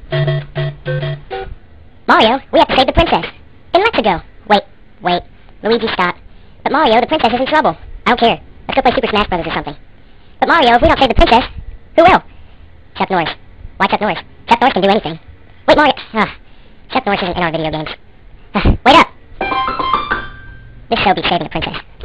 Mario, we have to save the princess. And let's go. Wait. Luigi, stop. But Mario, the princess is in trouble. I don't care. Let's go play Super Smash Brothers or something. But Mario, if we don't save the princess, who will? Chuck Norris. Why Chuck Norris? Chuck Norris can do anything. Wait, Mario. Chuck Norris isn't in our video games. Wait up! This show be saving the princess.